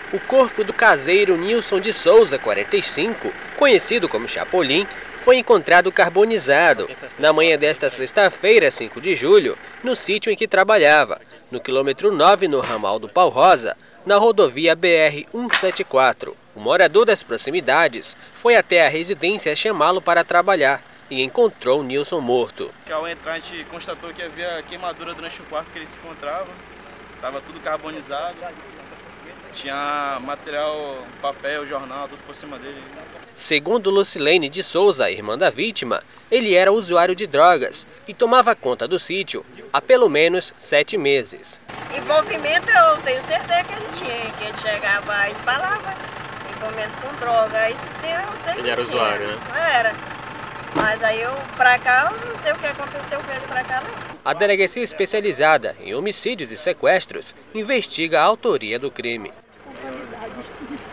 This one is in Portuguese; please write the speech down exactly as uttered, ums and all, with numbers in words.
O corpo do caseiro Nilson de Souza, quarenta e cinco, conhecido como Chapolin, foi encontrado carbonizado na manhã desta sexta-feira, cinco de julho, no sítio em que trabalhava, no quilômetro nove, no ramal do Pau Rosa, na rodovia B R cento e setenta e quatro. O morador das proximidades foi até a residência chamá-lo para trabalhar e encontrou Nilson morto. Ao entrar, a gente constatou que havia queimadura durante o quarto que ele se encontrava, estava tudo carbonizado. Tinha material, papel, jornal, tudo por cima dele. Segundo Lucilene de Souza, irmã da vítima, ele era usuário de drogas e tomava conta do sítio há pelo menos sete meses. Envolvimento eu tenho certeza que ele tinha, que ele chegava e falava, envolvimento com droga, isso sim eu sei que Ele era tinha. usuário, né? Era. Mas aí eu, pra cá, eu não sei o que aconteceu com ele pra cá, não. A delegacia especializada em homicídios e sequestros investiga a autoria do crime.